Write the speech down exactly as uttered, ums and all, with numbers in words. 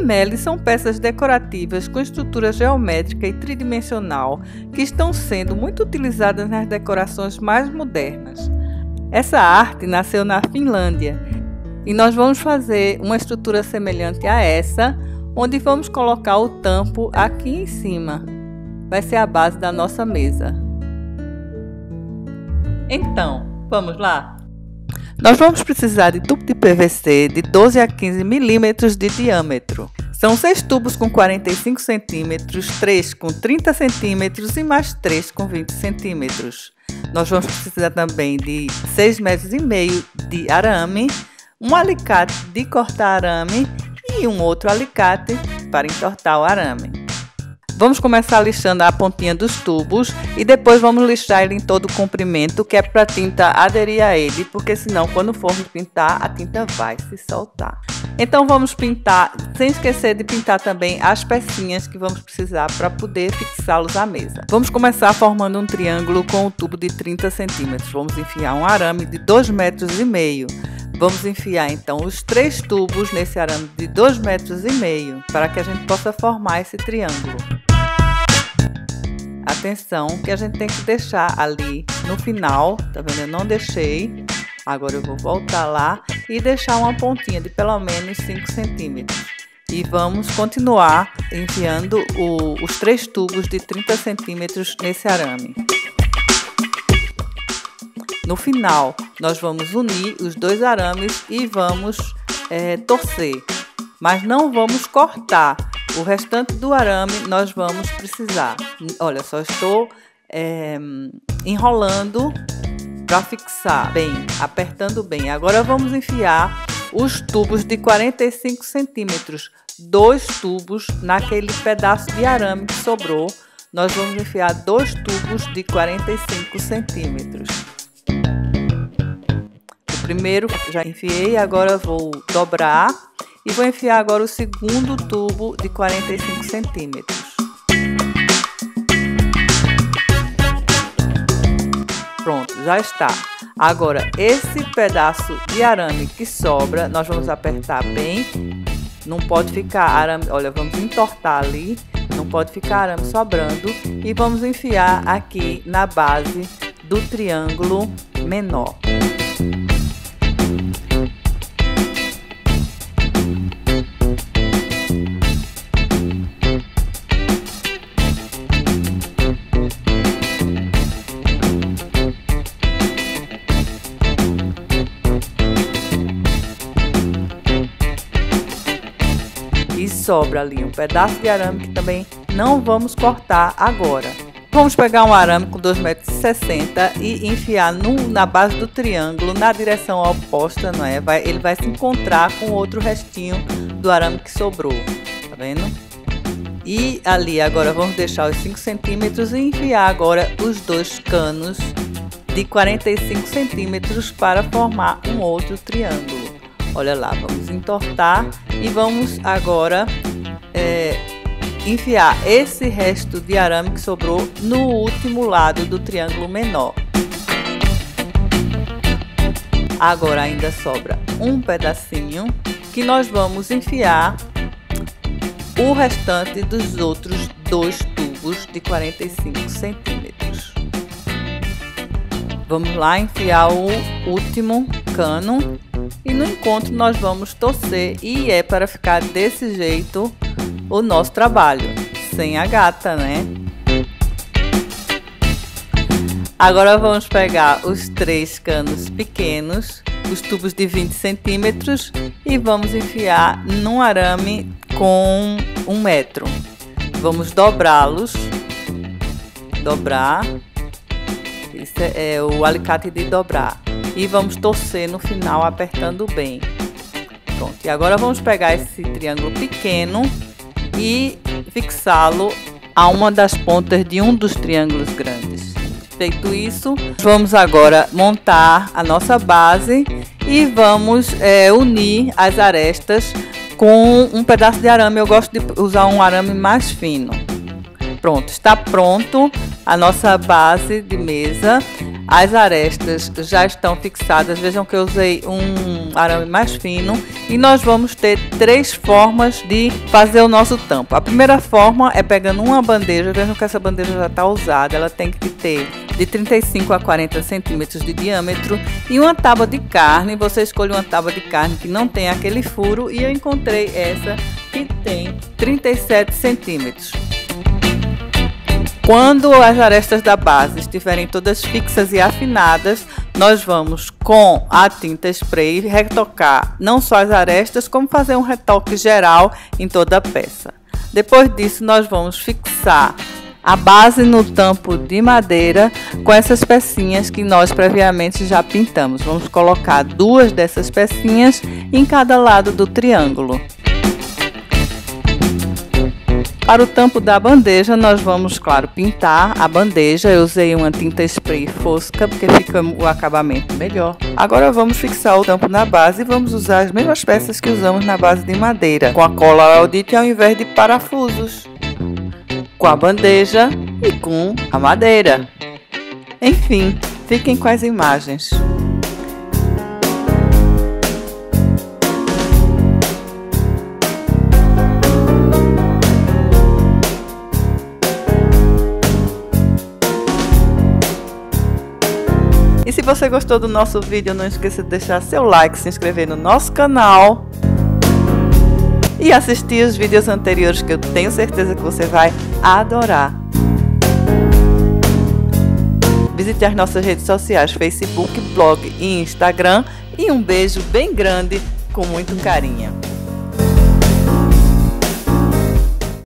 laminelles são peças decorativas com estrutura geométrica e tridimensional que estão sendo muito utilizadas nas decorações mais modernas. Essa arte nasceu na Finlândia e nós vamos fazer uma estrutura semelhante a essa, onde vamos colocar o tampo aqui em cima. Vai ser a base da nossa mesa. Então, vamos lá? Nós vamos precisar de tubo de P V C de doze a quinze milímetros de diâmetro. São seis tubos com quarenta e cinco centímetros, três com trinta centímetros e mais três com vinte centímetros. Nós vamos precisar também de seis metros e meio de arame, um alicate de cortar arame e um outro alicate para entortar o arame. Vamos começar lixando a pontinha dos tubos e depois vamos lixar ele em todo o comprimento, que é para a tinta aderir a ele, porque senão quando formos pintar a tinta vai se soltar. Então vamos pintar, sem esquecer de pintar também as pecinhas que vamos precisar para poder fixá-los à mesa. Vamos começar formando um triângulo com o tubo de trinta centímetros. Vamos enfiar um arame de dois metros e meio. Vamos enfiar então os três tubos nesse arame de dois metros e meio, para que a gente possa formar esse triângulo. Atenção que a gente tem que deixar ali no final, tá vendo? Eu não deixei, agora eu vou voltar lá e deixar uma pontinha de pelo menos cinco centímetros. E vamos continuar enfiando o, os três tubos de trinta centímetros nesse arame. No final, nós vamos unir os dois arames e vamos é, torcer, mas não vamos cortar. O restante do arame nós vamos precisar. Olha, só estou é, enrolando para fixar bem, apertando bem. Agora vamos enfiar os tubos de quarenta e cinco centímetros. Dois tubos naquele pedaço de arame que sobrou. Nós vamos enfiar dois tubos de quarenta e cinco centímetros. O primeiro já enfiei, agora vou dobrar. E vou enfiar agora o segundo tubo de quarenta e cinco centímetros. Pronto, já está. Agora, esse pedaço de arame que sobra, nós vamos apertar bem. Não pode ficar arame, olha, vamos entortar ali. Não pode ficar arame sobrando. E vamos enfiar aqui na base do triângulo menor. E sobra ali um pedaço de arame que também não vamos cortar agora. Vamos pegar um arame com dois metros e sessenta e enfiar no, na base do triângulo, na direção oposta, não é? Vai, ele vai se encontrar com outro restinho do arame que sobrou, tá vendo? E ali agora vamos deixar os cinco centímetros e enfiar agora os dois canos de quarenta e cinco centímetros para formar um outro triângulo. Olha lá, vamos entortar e vamos agora é, enfiar esse resto de arame que sobrou no último lado do triângulo menor. Agora ainda sobra um pedacinho que nós vamos enfiar o restante dos outros dois tubos de quarenta e cinco centímetros. Vamos lá enfiar o último cano. E no encontro nós vamos torcer e é para ficar desse jeito o nosso trabalho, sem a gata, né? Agora vamos pegar os três canos pequenos, os tubos de vinte centímetros e vamos enfiar num arame com um metro. Vamos dobrá-los, dobrar, isso é o alicate de dobrar. E vamos torcer no final, apertando bem. Pronto, e agora vamos pegar esse triângulo pequeno e fixá-lo a uma das pontas de um dos triângulos grandes. Feito isso, vamos agora montar a nossa base e vamos é, unir as arestas com um pedaço de arame. Eu gosto de usar um arame mais fino. Pronto, está pronto a nossa base de mesa. As arestas já estão fixadas. Vejam que eu usei um arame mais fino e nós vamos ter três formas de fazer o nosso tampo. A primeira forma é pegando uma bandeja. Vejam que essa bandeja já está usada. Ela tem que ter de trinta e cinco a quarenta centímetros de diâmetro e uma tábua de carne. Você escolhe uma tábua de carne que não tem aquele furo e eu encontrei essa que tem trinta e sete centímetros. Quando as arestas da base estiverem todas fixas e afinadas, nós vamos com a tinta spray retocar não só as arestas, como fazer um retoque geral em toda a peça. Depois disso, nós vamos fixar a base no tampo de madeira com essas pecinhas que nós previamente já pintamos. Vamos colocar duas dessas pecinhas em cada lado do triângulo. Para o tampo da bandeja, nós vamos, claro, pintar a bandeja. Eu usei uma tinta spray fosca, porque fica o acabamento melhor. Agora vamos fixar o tampo na base e vamos usar as mesmas peças que usamos na base de madeira, com a cola Weldite ao invés de parafusos, com a bandeja e com a madeira. Enfim, fiquem com as imagens. E se você gostou do nosso vídeo, não esqueça de deixar seu like, se inscrever no nosso canal e assistir os vídeos anteriores, que eu tenho certeza que você vai adorar. Visite as nossas redes sociais, Facebook, blog e Instagram. E um beijo bem grande, com muito carinho.